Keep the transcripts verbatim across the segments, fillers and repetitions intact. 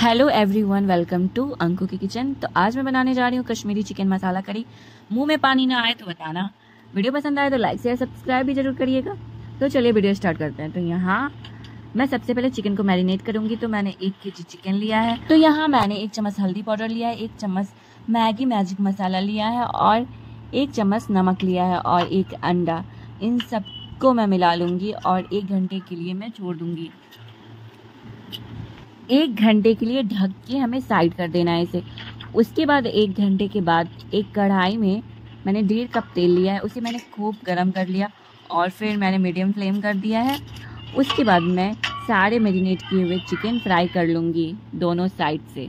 Hello everyone, welcome to Anku की kitchen. तो आज मैं बनाने जा रही हूँ कश्मीरी चिकन मसाला करी। मुंह में पानी ना आए तो बताना। वीडियो पसंद आए तो लाइक शेयर सब्सक्राइब भी जरूर करिएगा। तो चलिए वीडियो स्टार्ट करते हैं। तो यहाँ मैं सबसे पहले चिकन को मैरिनेट करूंगी। तो मैंने एक के जी चिकन लिया है। तो यहाँ मैंने एक चम्मच हल्दी पाउडर लिया है, एक चम्मच मैगी मैजिक मसाला लिया है और एक चम्मच नमक लिया है और एक अंडा। इन सबको मैं मिला लूंगी और एक घंटे के लिए मैं छोड़ दूंगी। एक घंटे के लिए ढक के हमें साइड कर देना है इसे। उसके बाद एक घंटे के बाद एक कढ़ाई में मैंने डेढ़ कप तेल लिया है, उसे मैंने खूब गरम कर लिया और फिर मैंने मीडियम फ्लेम कर दिया है। उसके बाद मैं सारे मैरिनेट किए हुए चिकन फ्राई कर लूँगी दोनों साइड से।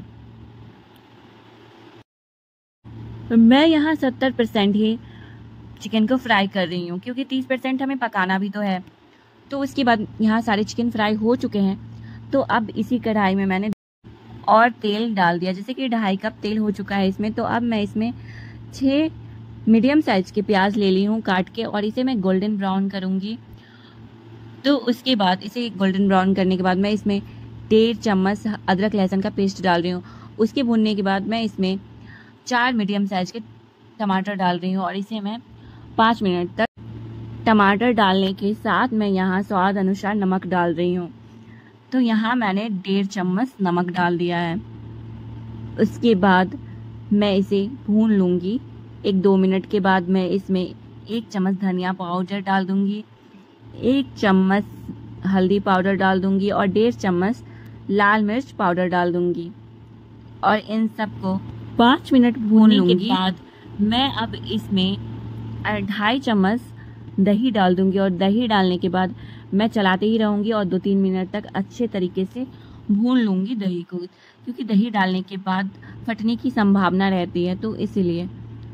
मैं यहाँ सत्तर परसेंट ही चिकन को फ्राई कर रही हूँ क्योंकि तीस परसेंट हमें पकाना भी तो है। तो उसके बाद यहाँ सारे चिकन फ्राई हो चुके हैं। तो अब इसी कढ़ाई में मैंने और तेल डाल दिया, जैसे कि ढाई कप तेल हो चुका है इसमें। तो अब मैं इसमें छः मीडियम साइज के प्याज ले ली हूँ काट के और इसे मैं गोल्डन ब्राउन करूँगी। तो उसके बाद इसे गोल्डन ब्राउन करने के बाद मैं इसमें डेढ़ चम्मच अदरक लहसुन का पेस्ट डाल रही हूँ। उसके भुनने के बाद मैं इसमें चार मीडियम साइज के टमाटर डाल रही हूँ और इसे मैं पाँच मिनट तक टमाटर डालने के साथ मैं यहाँ स्वाद अनुसार नमक डाल रही हूँ। तो यहाँ मैंने डेढ़ चम्मच नमक डाल दिया है। उसके बाद मैं इसे भून लूँगी। एक दो मिनट के बाद मैं इसमें एक चम्मच धनिया पाउडर डाल दूँगी, एक चम्मच हल्दी पाउडर डाल दूँगी और डेढ़ चम्मच लाल मिर्च पाउडर डाल दूँगी और इन सबको पाँच मिनट भूनने के बाद मैं अब इसमें ढाई चम्मच दही डाल दूँगी और दही डालने के बाद मैं चलाते ही रहूँगी और दो तीन मिनट तक अच्छे तरीके से भून लूँगी दही को, क्योंकि दही डालने के बाद फटने की संभावना रहती है। तो इसीलिए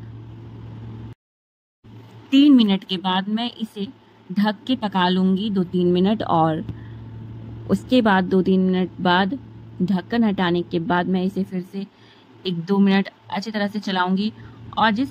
तीन मिनट के बाद मैं इसे ढक के पका लूँगी दो तीन मिनट और उसके बाद दो तीन मिनट बाद ढक्कन हटाने के बाद मैं इसे फिर से एक दो मिनट अच्छी तरह से चलाऊँगी और जिस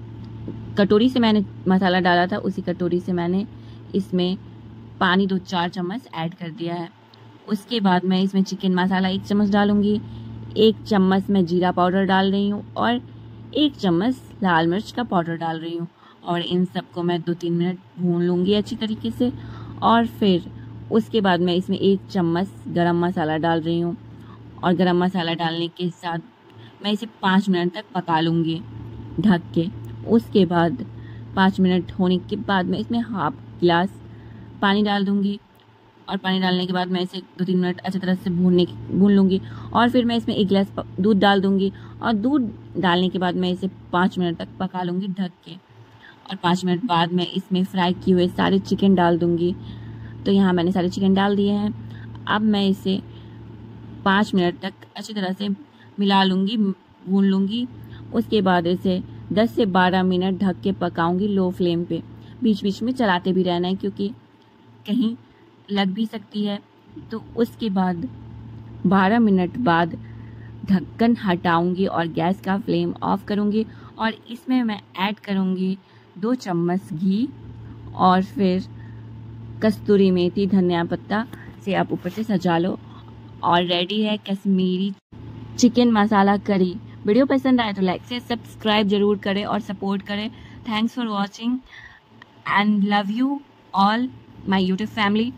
कटोरी से मैंने मसाला डाला था उसी कटोरी से मैंने इसमें पानी दो चार चम्मच ऐड कर दिया है। उसके बाद मैं इसमें चिकन मसाला एक चम्मच डालूंगी, एक चम्मच मैं जीरा पाउडर डाल रही हूँ और एक चम्मच लाल मिर्च का पाउडर डाल रही हूँ और इन सबको मैं दो तीन मिनट भून लूँगी अच्छी तरीके से। और फिर उसके बाद मैं इसमें एक चम्मच गरम मसाला डाल रही हूँ और गरम मसाला डालने के साथ मैं इसे पाँच मिनट तक पका लूँगी ढक के। उसके बाद पाँच मिनट होने के बाद मैं इसमें हाफ गिलास पानी डाल दूंगी और पानी डालने के बाद मैं इसे दो तीन मिनट अच्छी तरह से भूनने भून लूँगी और फिर मैं इसमें एक गिलास दूध डाल दूंगी और दूध डालने के बाद मैं इसे पाँच मिनट तक पका लूँगी ढक के। और पाँच मिनट बाद मैं इसमें फ्राई किए हुए सारे चिकन डाल दूंगी। तो यहाँ मैंने सारे चिकन डाल दिए हैं। अब मैं इसे पाँच मिनट तक अच्छी तरह से मिला लूँगी, भून लूँगी। उसके बाद इसे दस से बारह मिनट ढक के पकाऊँगी लो फ्लेम पे। बीच बीच में चलाते भी रहना है क्योंकि कहीं लग भी सकती है। तो उसके बाद बारह मिनट बाद ढक्कन हटाऊंगी और गैस का फ्लेम ऑफ करूंगी और इसमें मैं ऐड करूंगी दो चम्मच घी और फिर कस्तूरी मेथी धनिया पत्ता से आप ऊपर से सजा लो और रेडी है कश्मीरी चिकन मसाला करी। वीडियो पसंद आए तो लाइक से सब्सक्राइब जरूर करें और सपोर्ट करें। Thanks for watching and love you all my YouTube family.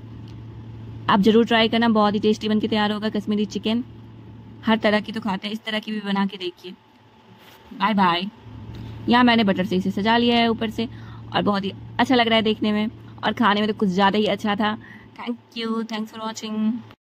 आप ज़रूर ट्राई करना, बहुत ही टेस्टी बनके तैयार होगा कश्मीरी चिकन। हर तरह की तो खाते हैं, इस तरह की भी बना के देखिए। Bye bye. यहाँ मैंने बटर से इसे सजा लिया है ऊपर से और बहुत ही अच्छा लग रहा है देखने में और खाने में तो कुछ ज़्यादा ही अच्छा था। Thank you, thanks for watching.